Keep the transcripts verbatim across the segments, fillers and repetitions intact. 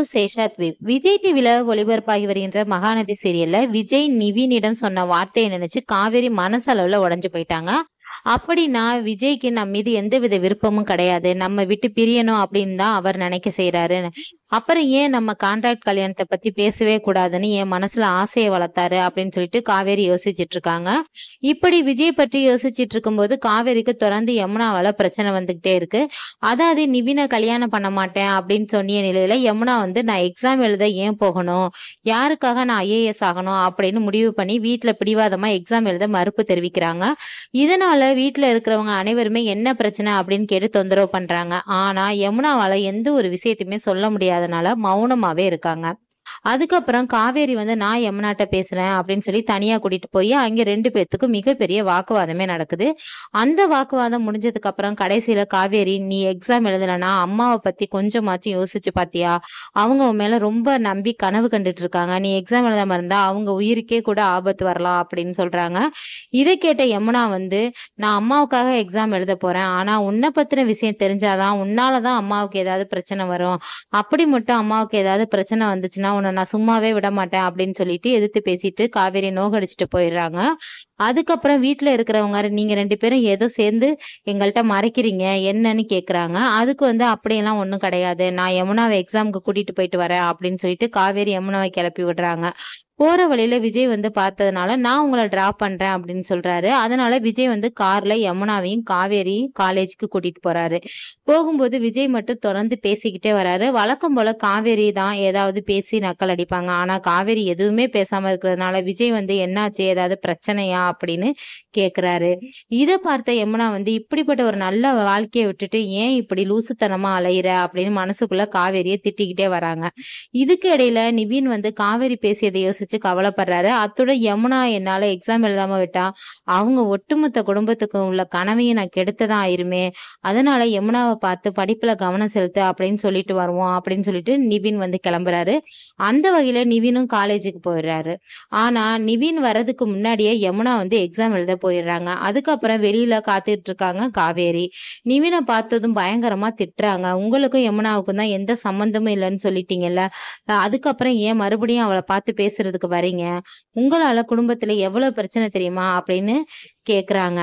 சேஷாத்வீப். விஜய் டிவில ஒளிபரப்பாகி வருகின்ற மகாநதி சீரியல்ல விஜய் நிவினிடம் சொன்ன வார்த்தையை நினைச்சு காவேரி மனசளவுல உடைஞ்சு போயிட்டாங்க. அப்படின்னா விஜய்க்கு நம்ம மீது எந்தவித விருப்பமும் கிடையாது. நம்ம விட்டு பிரியணும் அப்படின்னு தான் அவர் நினைக்க செய்றாரு. அப்புறம் ஏன் நம்ம கான்ட்ராக்ட் கல்யாணத்தை பத்தி பேசவே கூடாதுன்னு என் மனசுல ஆசையை வளர்த்தாரு அப்படின்னு சொல்லிட்டு காவேரி யோசிச்சுட்டு இருக்காங்க. இப்படி விஜய் பற்றி யோசிச்சுட்டு இருக்கும்போது காவேரிக்கு தொடர்ந்து யமுனாவால பிரச்சனை வந்துகிட்டே இருக்கு. அதாவது நிவினை கல்யாணம் பண்ண மாட்டேன் அப்படின்னு சொன்னிய நிலையில யமுனா வந்து நான் எக்ஸாம் எழுத ஏன் போகணும், யாருக்காக நான் ஐஏஎஸ் ஆகணும் அப்படின்னு முடிவு பண்ணி வீட்டுல பிடிவாதமா எக்ஸாம் எழுத மறுப்பு தெரிவிக்கிறாங்க. இதனால வீட்டுல இருக்கிறவங்க அனைவருமே என்ன பிரச்சனை அப்படின்னு கேட்டு தொந்தரவு பண்றாங்க. ஆனா யமுனாவால எந்த ஒரு விஷயத்தையுமே சொல்ல முடியாதனால மௌனமாவே இருக்காங்க. அதுக்கப்புறம் காவேரி வந்து நான் யமுனாட்ட பேசுறேன் அப்படின்னு சொல்லி தனியா கூட்டிட்டு போய் அங்க ரெண்டு பேத்துக்கும் மிகப்பெரிய வாக்குவாதமே நடக்குது. அந்த வாக்குவாதம் முடிஞ்சதுக்கு அப்புறம் கடைசியில காவேரி, நீ எக்ஸாம் எழுதலனா அம்மாவை பத்தி கொஞ்சமாச்சும் யோசிச்சு பாத்தியா, அவங்க உன் மேல ரொம்ப நம்பி கனவு கண்டுட்டு இருக்காங்க, நீ எக்ஸாம் எழுதாம இருந்தா அவங்க உயிருக்கே கூட ஆபத்து வரலாம் அப்படின்னு சொல்றாங்க. இதை கேட்ட யமுனா வந்து, நான் அம்மாவுக்காக எக்ஸாம் எழுத போறேன், ஆனா உன்னை பத்தின விஷயம் தெரிஞ்சாதான் உன்னாலதான் அம்மாவுக்கு ஏதாவது பிரச்சனை வரும், அப்படி மட்டும் அம்மாவுக்கு ஏதாவது பிரச்சனை வந்துச்சுன்னா உன்னை நான் சும்மாவே விட மாட்டேன் அப்படின்னு சொல்லிட்டு எதிர்த்து பேசிட்டு காவேரி நோகடிச்சிட்டு போயிடுறாங்க. அதுக்கப்புறம் வீட்டுல இருக்கிறவங்க நீங்க ரெண்டு பேரும் ஏதோ சேர்ந்து எங்கள்கிட்ட மறைக்கிறீங்க என்னன்னு கேக்குறாங்க. அதுக்கு வந்து அப்படியெல்லாம் ஒண்ணும் கிடையாது, நான் யமுனாவை எக்ஸாமுக்கு கூட்டிட்டு போயிட்டு வரேன் அப்படின்னு சொல்லிட்டு காவேரி யமுனாவை கிளப்பி விடுறாங்க. போற வழியில விஜய் வந்து பார்த்ததுனால நான் உங்களை டிராப் பண்றேன் அப்படின்னு சொல்றாரு. அதனால விஜய் வந்து கார்ல யமுனாவையும் காவேரியும் காலேஜுக்கு கூட்டிட்டு போறாரு. போகும்போது விஜய் மட்டும் தொடர்ந்து பேசிக்கிட்டே வராரு. வழக்கம் போல காவேரி தான் ஏதாவது பேசி நக்கல் அடிப்பாங்க. ஆனா காவேரி எதுவுமே பேசாம இருக்கிறதுனால விஜய் வந்து என்னாச்சு, ஏதாவது பிரச்சனையா அப்படின்னு கேக்குறாரு. இதை பார்த்த யமுனா வந்து இப்படிப்பட்ட ஒரு நல்ல வாழ்க்கையை விட்டுட்டு ஏன் இப்படி லூசுத்தனமா அலையிற அப்படின்னு மனசுக்குள்ள காவேரியை திட்டிக்கிட்டே வராங்க. இதுக்கு இடையில நிவின் வந்து காவேரி பேசியதை யோசிச்சு கவலைப்படுறாரு. அத்துடன் யமுனா என்னால எக்ஸாம் எழுதாம விட்டா அவங்க ஒட்டுமொத்த குடும்பத்துக்கும் உள்ள கனவையும் நான் கெடுத்ததான் ஆயிருமே, அதனால யமுனாவை பார்த்து படிப்புல கவனம் செலுத்து அப்படின்னு சொல்லிட்டு வருவோம் அப்படின்னு சொல்லிட்டு நிவின் வந்து கிளம்புறாரு. அந்த வகையில நிவினும் காலேஜுக்கு போயிடுறாரு. ஆனா நிவின் வர்றதுக்கு முன்னாடியே யமுனா வந்து எக்ஸாம் எழுத போயிடுறாங்க. அதுக்கப்புறம் வெளியில காத்துட்டு இருக்காங்க காவேரி. நிவினை பார்த்ததும் பயங்கரமா திட்டுறாங்க. உங்களுக்கும் யமுனாவுக்கும் தான் எந்த சம்பந்தமும் இல்லைன்னு சொல்லிட்டீங்கல்ல, அதுக்கப்புறம் ஏன் மறுபடியும் அவளை பார்த்து பேசுறதுக்கு வரீங்க, உங்களால குடும்பத்துல எவ்வளவு பிரச்சனை தெரியுமா அப்படின்னு கேக்குறாங்க.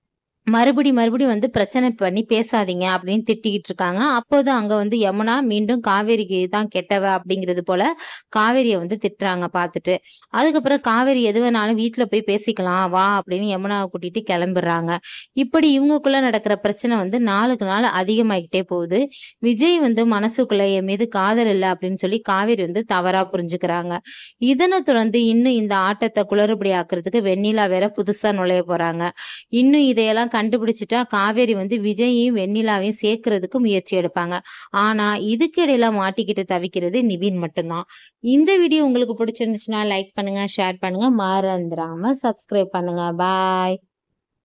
மறுபடி மறுபடி வந்து பிரச்சனை பண்ணி பேசாதீங்க அப்படின்னு திட்டிக்கிட்டு இருக்காங்க. அப்போது அங்க வந்து யமுனா மீண்டும் காவேரிக்கு தான் கெட்டவ அப்படிங்கிறது போல காவேரியை வந்து திட்டுறாங்க பார்த்துட்டு. அதுக்கப்புறம் காவேரி எது வேணாலும் வீட்டுல போய் பேசிக்கலாம் வா அப்படின்னு யமுனாவை கூட்டிட்டு கிளம்பிடுறாங்க. இப்படி இவங்களுக்குள்ள நடக்கிற பிரச்சனை வந்து நாளுக்கு நாள் அதிகமாகிட்டே போகுது. விஜய் வந்து மனசுக்குள்ள என் மீது காதல் இல்லை அப்படின்னு சொல்லி காவேரி வந்து தவறா புரிஞ்சுக்கிறாங்க. இதனை தொடர்ந்து இன்னும் இந்த ஆட்டத்தை குளறுபடி ஆக்குறதுக்கு வெண்ணிலா வேற புதுசா நுழைய போறாங்க. இன்னும் இதையெல்லாம் கண்டுபிடிச்சிட்டா காவேரி வந்து விஜயையும் வெண்ணிலாவையும் சேர்க்கறதுக்கு முயற்சி எடுப்பாங்க. ஆனா இதுக்கு இடையில மாட்டிக்கிட்டு தவிக்கிறது நிவின் மட்டும்தான். இந்த வீடியோ உங்களுக்கு பிடிச்சிருந்துச்சுன்னா லைக் பண்ணுங்க, ஷேர் பண்ணுங்க, மறந்துடாம சப்ஸ்கிரைப் பண்ணுங்க. பாய்.